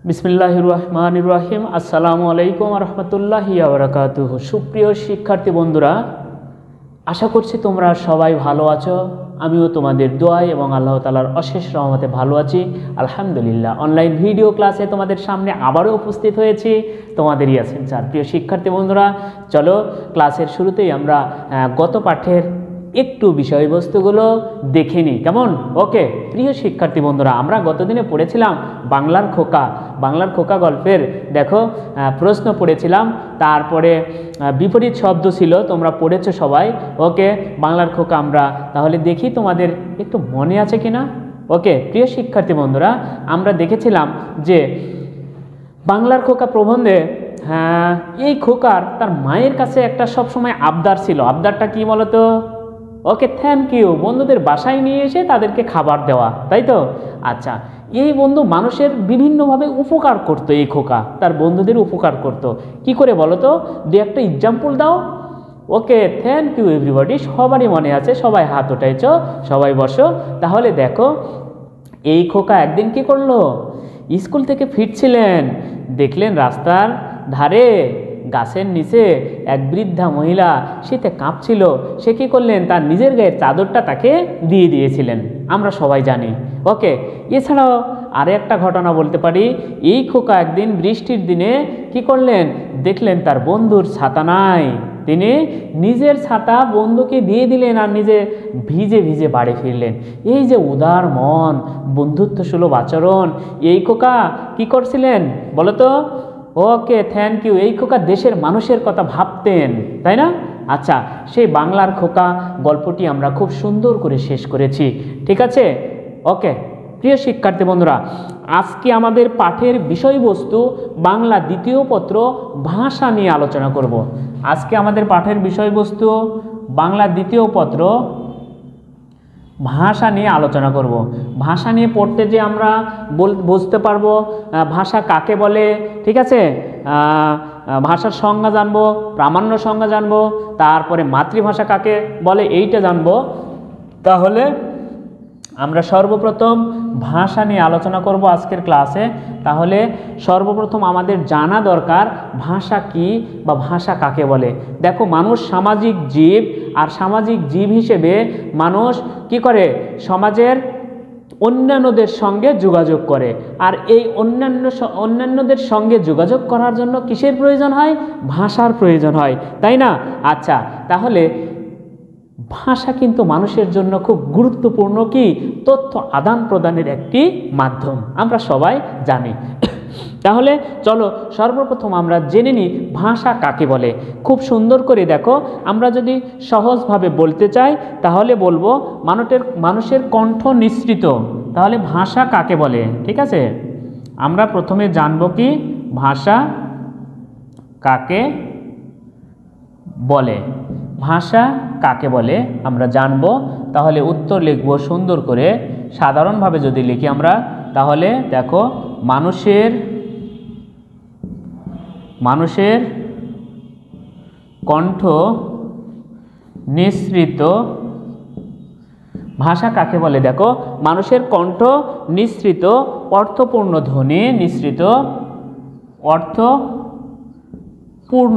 বিসমিল্লাহির রহমানির রহিম। আসসালামু আলাইকুম রহমতুল্লাহি ওয়া বারাকাতুহু। সুপ্রিয় শিক্ষার্থী বন্ধুরা, আশা করছি তোমরা সবাই ভালো আছো। আমিও তোমাদের দোয়ায় এবং আল্লাহ তাআলার অশেষ রহমতে ভালো আছি, আলহামদুলিল্লাহ। অনলাইন ভিডিও ক্লাসে তোমাদের সামনে আবারও উপস্থিত হয়েছি, তোমাদের ইয়াসিন স্যার। প্রিয় শিক্ষার্থী বন্ধুরা, চলো ক্লাসের শুরুতেই আমরা গত পাঠের একটু বিষয়বস্তুগুলো দেখে নিই, কেমন? ওকে প্রিয় শিক্ষার্থী বন্ধুরা, আমরা গতদিনে পড়েছিলাম বাংলার খোকা গল্পের দেখো প্রশ্ন পড়েছিলাম, তারপরে বিপরীত শব্দ ছিল, তোমরা পড়েছো সবাই। ওকে, বাংলার খোকা আমরা তাহলে দেখি তোমাদের একটু মনে আছে কিনা। ওকে প্রিয় শিক্ষার্থী বন্ধুরা, আমরা দেখেছিলাম যে বাংলার খোকা প্রবন্ধে এই খোকার তার মায়ের কাছে একটা সবসময় আবদার ছিল। আবদারটা কি বলতো? ওকে, থ্যাংক ইউ, বন্ধুদের বাসায় নিয়ে এসে তাদেরকে খাবার দেওয়া, তাই তো? আচ্ছা, এই বন্ধু মানুষের বিভিন্নভাবে উপকার করতো। এই খোকা তার বন্ধুদের উপকার করতো কি করে বলো তো? দু একটা এক্সাম্পল দাও। ওকে, থ্যাংক ইউ এভরিবডি, সবারই মনে আছে, সবাই হাত উঠাইছো, সবাই বসো। তাহলে দেখো, এই খোকা একদিন কি করলো? স্কুল থেকে ফিরছিলেন, দেখলেন রাস্তার ধারে গাছের নিচে এক বৃদ্ধা মহিলা শীতে কাঁপছিল। সে কী করলেন? তার নিজের গায়ের চাদরটা তাকে দিয়ে দিয়েছিলেন, আমরা সবাই জানি। ওকে, এছাড়াও আরে একটা ঘটনা বলতে পারি। এই খোকা একদিন বৃষ্টির দিনে কি করলেন? দেখলেন তার বন্ধুর ছাতা নাই, তিনি নিজের ছাতা বন্ধুকে দিয়ে দিলেন আর নিজে ভিজে ভিজে বাড়ি ফিরলেন। এই যে উদার মন, বন্ধুত্ব সুলভ আচরণ, এই খোকা কি করছিলেন বলো তো? Okay, thank you. এই খোকা দেশের মানুষের কথা ভাবতেন, তাই না? আচ্ছা, সেই বাংলার খোকা গল্পটি আমরা খুব সুন্দর করে শেষ করেছি, ঠিক আছে? ওকে প্রিয় শিক্ষার্থী বন্ধুরা, আজকে আমাদের পাঠের বিষয়বস্তু বাংলা দ্বিতীয় পত্র ভাষা নিয়ে আলোচনা করব। আজকে আমাদের পাঠের বিষয়বস্তু বাংলা দ্বিতীয় পত্র ভাষা নিয়ে আলোচনা করব। ভাষা নিয়ে পড়তে যে আমরা বুঝতে পারবো ভাষা কাকে বলে, ঠিক আছে? ভাষার সংজ্ঞা জানবো, প্রামাণ্য সংজ্ঞা জানবো, তারপরে মাতৃভাষা কাকে বলে এইটা জানবো। তাহলে আমরা সর্বপ্রথম ভাষা নিয়ে আলোচনা করব আজকের ক্লাসে। তাহলে সর্বপ্রথম আমাদের জানা দরকার ভাষা কি বা ভাষা কাকে বলে। দেখো, মানুষ সামাজিক জীব, আর সামাজিক জীব হিসেবে মানুষ কি করে? সমাজের অন্যান্যদের সঙ্গে যোগাযোগ করে। আর এই অন্যান্যদের সঙ্গে যোগাযোগ করার জন্য কিসের প্রয়োজন হয়? ভাষার প্রয়োজন হয়, তাই না? আচ্ছা, তাহলে ভাষা কিন্তু মানুষের জন্য খুব গুরুত্বপূর্ণ কি তথ্য আদান প্রদানের একটি মাধ্যম, আমরা সবাই জানি। তাহলে চলো সর্বপ্রথম আমরা জেনে নিই ভাষা কাকে বলে। খুব সুন্দর করে দেখো, আমরা যদি সহজভাবে বলতে চাই তাহলে বলবো মানুষের কণ্ঠ নিঃসৃত। তাহলে ভাষা কাকে বলে, ঠিক আছে? আমরা প্রথমে জানবো কি ভাষা কাকে বলে। ভাষা কাকে বলে আমরা জানবো, তাহলে উত্তর লিখব সুন্দর করে। সাধারণভাবে যদি লিখি আমরা, তাহলে দেখো, মানুষের কণ্ঠ নিঃসৃত ভাষা কাকে বলে? দেখো, মানুষের কণ্ঠ নিঃসৃত অর্থপূর্ণ ধ্বনি, নিঃসৃত অর্থপূর্ণ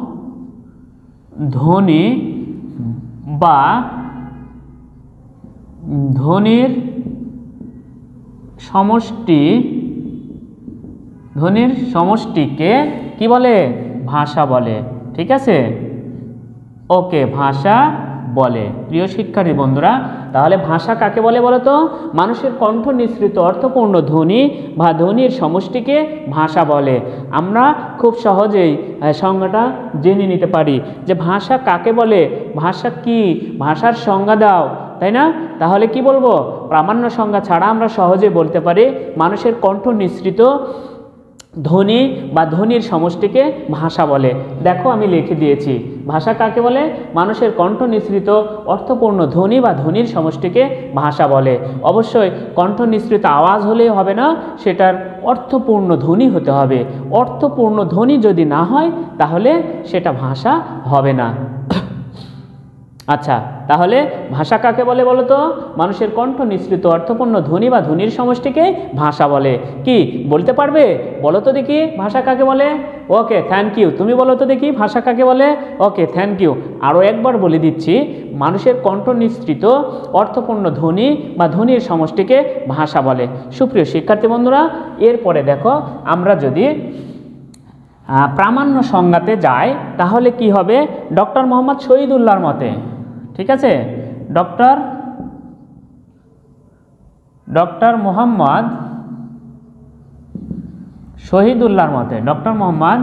ধ্বনি বা ধ্বনির সমষ্টিকে কি বলে? ভাষা বলে, ঠিক আছে? ওকে, ভাষা বলে। প্রিয় শিক্ষার্থী বন্ধুরা, তাহলে ভাষা কাকে বলে বলো তো? মানুষের কণ্ঠ নিঃসৃত অর্থপূর্ণ ধ্বনি বা ধ্বনির সমষ্টিকে ভাষা বলে। আমরা খুব সহজেই সংজ্ঞাটা জেনে নিতে পারি যে ভাষা কাকে বলে। ভাষা কি? ভাষার সংজ্ঞা দাও, তাই না? তাহলে কি বলবো? প্রামাণ্য সংজ্ঞা ছাড়া আমরা সহজে বলতে পারি মানুষের কণ্ঠ নিঃসৃত ধ্বনি বা ধ্বনির সমষ্টিকে ভাষা বলে। দেখো, আমি লিখে দিয়েছি, ভাষা কাকে বলে? মানুষের কণ্ঠ নিঃসৃত অর্থপূর্ণ ধ্বনি বা ধ্বনির সমষ্টিকে ভাষা বলে। অবশ্যই কণ্ঠ নিঃসৃত আওয়াজ হলেই হবে না, সেটার অর্থপূর্ণ ধ্বনি হতে হবে। অর্থপূর্ণ ধ্বনি যদি না হয় তাহলে সেটা ভাষা হবে না। আচ্ছা, তাহলে ভাষা কাকে বলে বলো তো? মানুষের কণ্ঠ নিঃসৃত অর্থপূর্ণ ধ্বনি বা ধ্বনির সমষ্টিকে ভাষা বলে। কি বলতে পারবে? বলো তো দেখি ভাষা কাকে বলে? Okay, thank you. তুমি বলো তো দেখি ভাষা কাকে বলে? Okay, thank you. আরও একবার বলে দিচ্ছি, মানুষের কণ্ঠ নিঃসৃত অর্থপূর্ণ ধ্বনি বা ধ্বনির সমষ্টিকে ভাষা বলে। সুপ্রিয় শিক্ষার্থী বন্ধুরা, এরপরে দেখো, আমরা যদি প্রামাণ্য সংজ্ঞাতে যাই তাহলে কি হবে? ডক্টর মোহাম্মদ শহীদুল্লাহর মতে, ঠিক আছে, ডক্টর মোহাম্মদ শহীদুল্লাহর মতে, ডক্টর মোহাম্মদ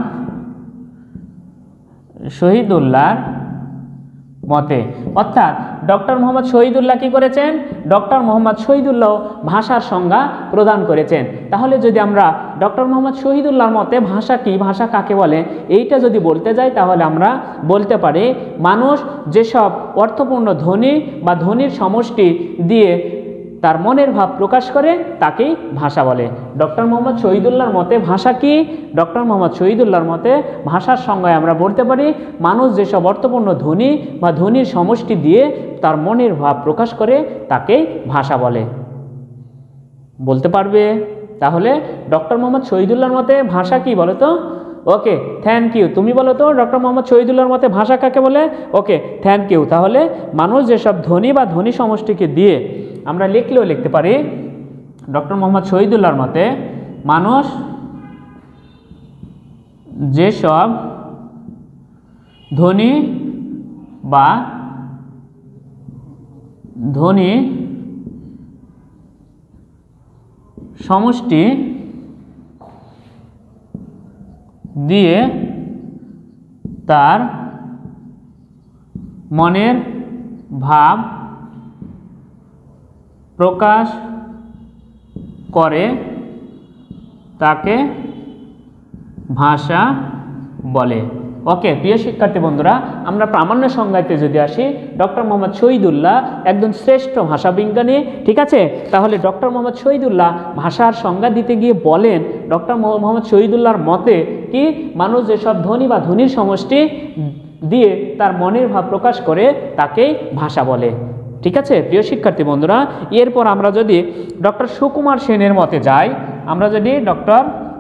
শহীদুল্লাহর মতে, অর্থাৎ ডক্টর মোহাম্মদ শহীদুল্লাহ কি করেছেন? ডক্টর মোহাম্মদ শহীদুল্লাহ ভাষার সংজ্ঞা প্রদান করেছেন। তাহলে যদি আমরা ডক্টর মোহাম্মদ শহীদুল্লাহর মতে ভাষা কি, ভাষা কাকে বলে, এইটা যদি বলতে যাই তাহলে আমরা বলতে পারি, মানুষ যেসব অর্থপূর্ণ ধ্বনি বা ধ্বনির সমষ্টি দিয়ে তার মনের ভাব প্রকাশ করে তাকেই ভাষা বলে। ডক্টর মোহাম্মদ শহীদুল্লাহর মতে ভাষা কি? ডক্টর মোহাম্মদ শহীদুল্লাহর মতে ভাষার সংজ্ঞায় আমরা বলতে পারি, মানুষ যেসব অর্থপূর্ণ ধ্বনি বা ধ্বনির সমষ্টি দিয়ে তার মনের ভাব প্রকাশ করে তাকেই ভাষা বলে। বলতে পারবে? তাহলে ডক্টর মোহাম্মদ শহীদুল্লাহর মতে ভাষা কি বলো তো? Okay, thank you. তুমি বলো তো ডক্টর মোহাম্মদ শহীদুল্লাহর মতে ভাষা কাকে বলে? Okay, thank you. তাহলে মানুষ যেসব ধ্বনি বা ধ্বনি সমষ্টিকে দিয়ে আমরা লিখলেও লিখতে পারি, ডক্টর মোহাম্মদ শহীদুল্লাহর মতে মানুষ যেসব ধ্বনি বা ধ্বনি সমষ্টি দিয়ে তার মনের ভাব প্রকাশ করে তাকে ভাষা বলে। ওকে, প্রিয় শিক্ষার্থী বন্ধুরা, আমরা প্রামাণ্য সংজ্ঞাতে যদি আসি, ডক্টর মোহাম্মদ শহীদুল্লাহ একজন শ্রেষ্ঠ ভাষাবিজ্ঞানী, ঠিক আছে। তাহলে ডক্টর মোহাম্মদ শহীদুল্লাহ ভাষার সংজ্ঞা দিতে গিয়ে বলেন, ডক্টর মোহাম্মদ শহীদুল্লাহর মতে কি, মানুষ যেসব ধ্বনি বা ধ্বনির সমষ্টি দিয়ে তার মনের ভাব প্রকাশ করে তাকেই ভাষা বলে। ঠিক আছে প্রিয় শিক্ষার্থী বন্ধুরা, এরপর আমরা যদি ডক্টর সুকুমার সেনের মতে যাই, আমরা যদি ডক্টর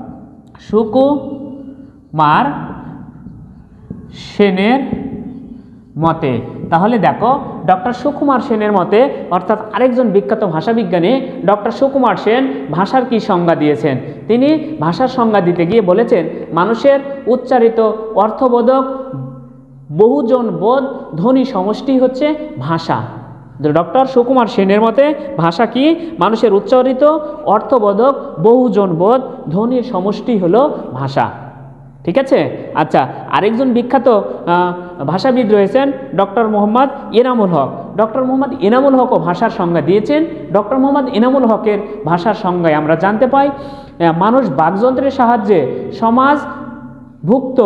সুকুমার সেনের মতে, তাহলে দেখো ডক্টর সুকুমার সেনের মতে, অর্থাৎ আরেকজন বিখ্যাত ভাষাবিজ্ঞানী ডক্টর সুকুমার সেন ভাষার কি সংজ্ঞা দিয়েছেন? তিনি ভাষার সংজ্ঞা দিতে গিয়ে বলেছেন, মানুষের উচ্চারিত অর্থবোধক বহুজন বোধ ধ্বনি সমষ্টি হচ্ছে ভাষা। ডক্টর সুকুমার সেনের মতে ভাষা কি? মানুষের উচ্চারিত অর্থবোধক বহুজন বোধ ধ্বনির সমষ্টি হলো ভাষা। ঠিক আছে। আচ্ছা, আরেকজন বিখ্যাত ভাষাবিদ রয়েছেন ডক্টর মোহাম্মদ এনামুল হক। ডক্টর মোহাম্মদ এনামুল হকও ভাষার সংজ্ঞা দিয়েছেন। ডক্টর মোহাম্মদ এনামুল হকের ভাষার সংজ্ঞায় আমরা জানতে পাই, মানুষ বাকযন্ত্রের সাহায্যে সমাজভুক্ত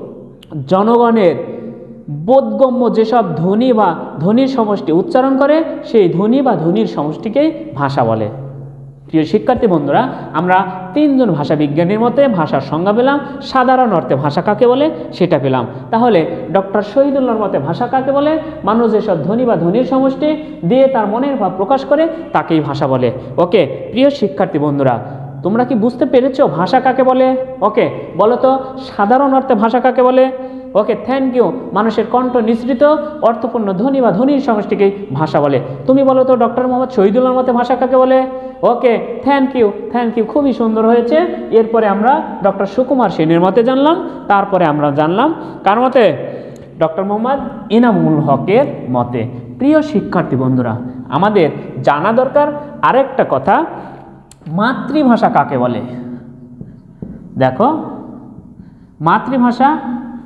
জনগণের বোধগম্য যেসব ধ্বনি বা ধ্বনির সমষ্টি উচ্চারণ করে সেই ধ্বনি বা ধ্বনির সমষ্টিকেই ভাষা বলে। প্রিয় শিক্ষার্থী বন্ধুরা, আমরা তিনজন ভাষাবিজ্ঞানীর মতে ভাষার সংজ্ঞা পেলাম। সাধারণ অর্থে ভাষা কাকে বলে সেটা পেলাম। তাহলে ডক্টর শহীদুল্লাহর মতে ভাষা কাকে বলে? মানুষ যেসব ধ্বনি বা ধ্বনির সমষ্টি দিয়ে তার মনের ভাব প্রকাশ করে তাকেই ভাষা বলে। ওকে প্রিয় শিক্ষার্থী বন্ধুরা, তোমরা কি বুঝতে পেরেছো ভাষা কাকে বলে? ওকে, বলো তো সাধারণ অর্থে ভাষা কাকে বলে? Okay, thank you. মানুষের কণ্ঠ নিঃসৃত অর্থপূর্ণ ধ্বনি বা ধ্বনির সমষ্টিকে ভাষা বলে। তুমি বলো তো ডক্টর মোহাম্মদ শহীদুল্লাহর মতে ভাষা কাকে বলে? ওকে, থ্যাংক ইউ, খুবই সুন্দর হয়েছে। এরপরে আমরা ডক্টর সুকুমার সেনের মতে জানলাম, তারপরে আমরা জানলাম কার মতে? ডক্টর মোহাম্মদ এনামুল হকের মতে। প্রিয় শিক্ষার্থী বন্ধুরা, আমাদের জানা দরকার আরেকটা কথা, মাতৃভাষা কাকে বলে? দেখো, মাতৃভাষা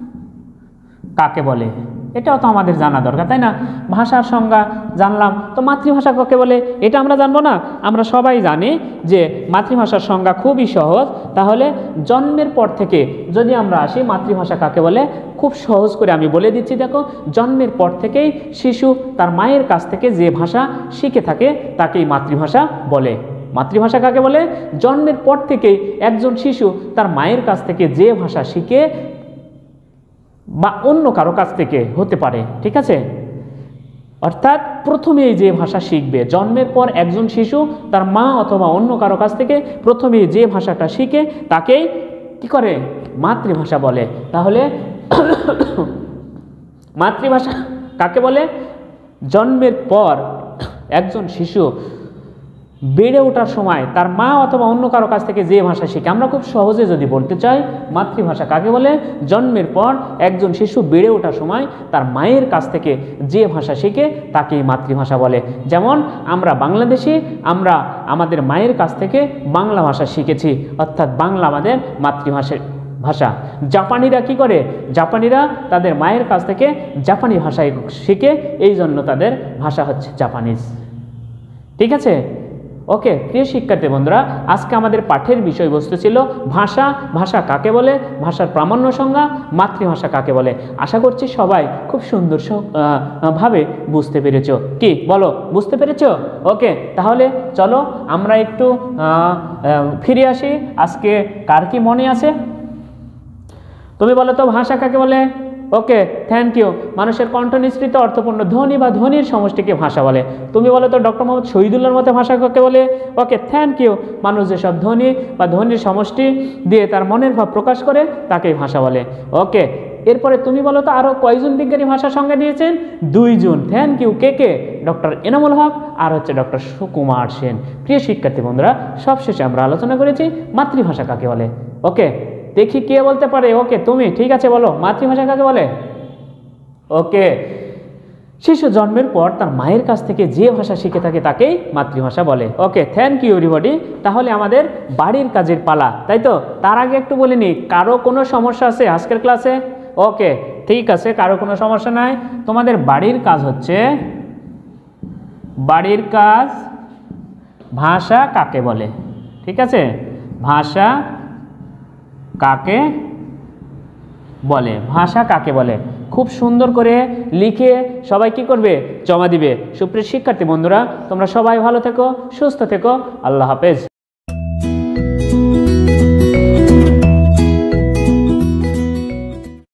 কাকে বলে এটাও তো আমাদের জানা দরকার, তাই না? ভাষার সংজ্ঞা জানলাম, তো মাতৃভাষা কাকে বলে এটা আমরা জানবো না? আমরা সবাই জানি যে মাতৃভাষার সংজ্ঞা খুবই সহজ। তাহলে জন্মের পর থেকে যদি আমরা আসি মাতৃভাষা কাকে বলে, খুব সহজ করে আমি বলে দিচ্ছি। দেখো, জন্মের পর থেকেই শিশু তার মায়ের কাছ থেকে যে ভাষা শিখে থাকে তাকেই মাতৃভাষা বলে। মাতৃভাষা কাকে বলে? জন্মের পর থেকেই একজন শিশু তার মায়ের কাছ থেকে যে ভাষা শিখে বা অন্য কারো কাছ থেকে হতে পারে, ঠিক আছে, অর্থাৎ প্রথমেই যে ভাষা শিখবে, জন্মের পর একজন শিশু তার মা অথবা অন্য কারো কাছ থেকে প্রথমেই যে ভাষাটা শিখে তাকেই কি করে মাতৃভাষা বলে। তাহলে মাতৃভাষা কাকে বলে? জন্মের পর একজন শিশু বেড়ে ওঠার সময় তার মা অথবা অন্য কারো কাছ থেকে যে ভাষা শিখে, আমরা খুব সহজে যদি বলতে চাই মাতৃভাষা কাকে বলে? জন্মের পর একজন শিশু বেড়ে ওঠার সময় তার মায়ের কাছ থেকে যে ভাষা শিখে তাকেই মাতৃভাষা বলে। যেমন আমরা বাংলাদেশি, আমরা আমাদের মায়ের কাছ থেকে বাংলা ভাষা শিখেছি, অর্থাৎ বাংলা আমাদের মাতৃভাষা। জাপানিরা কি করে? জাপানিরা তাদের মায়ের কাছ থেকে জাপানি ভাষায় শিখে, এই জন্য তাদের ভাষা হচ্ছে জাপানিজ। ঠিক আছে? ওকে প্রিয় শিক্ষার্থী বন্ধুরা, আজকে আমাদের পাঠের বিষয়বস্তু ছিল ভাষা। ভাষা কাকে বলে, ভাষার প্রামাণ্য সংজ্ঞা, মাতৃভাষা কাকে বলে। আশা করছি সবাই খুব সুন্দর ভাবে বুঝতে পেরেছো। কি বলো, বুঝতে পেরেছো? ওকে, তাহলে চলো আমরা একটু ফিরে আসি। আজকে কার কি মনে আছে? তুমি বলো তো ভাষা কাকে বলে? Okay, thank you. মানুষের কণ্ঠ নিঃসৃত অর্থপূর্ণ ধ্বনি বা ধ্বনির সমষ্টিকে ভাষা বলে। তুমি বলো তো ডক্টর মোহাম্মদ শহীদুল্লাহর মতে ভাষা কাকে বলে? Okay, thank you. মানুষ যেসব ধ্বনি বা ধ্বনির সমষ্টি দিয়ে তার মনের ভাব প্রকাশ করে তাকেই ভাষা বলে। ওকে, এরপরে তুমি বলো তো আরও কয়জন বিজ্ঞানী ভাষার সংজ্ঞা দিয়েছেন? 2 জন। Thank you. কে? ডক্টর এনামুল হক আর হচ্ছে ডক্টর সুকুমার সেন। প্রিয় শিক্ষার্থী বন্ধুরা, সবশেষে আমরা আলোচনা করেছি মাতৃভাষা কাকে বলে। ওকে, দেখি কে বলতে পারে। ওকে, তুমি ঠিক আছে, বলো মাতৃভাষা কাকে বলে? ওকে, শিশু জন্মের পর তার মায়ের কাছ থেকে যে ভাষা শিখে থাকে তাকেই মাতৃভাষা বলে। Okay, thank you everybody. তাহলে আমাদের বাড়ির কাজের পালা, তাই তো? তার আগে একটু বলে নিই, কারো কোনো সমস্যা আছে আজকের ক্লাসে? ওকে, ঠিক আছে, কারো কোনো সমস্যা নাই। তোমাদের বাড়ির কাজ হচ্ছে, বাড়ির কাজ ভাষা কাকে বলে। ঠিক আছে, ভাষা কাকে বলে, ভাষা কাকে বলে খুব সুন্দর করে লিখে সবাই কি করবে? জমা দিবে। সুপ্রিয় শিক্ষার্থী বন্ধুরা, তোমরা সবাই ভালো থেকো, সুস্থ থেকো। আল্লাহ হাফেজ।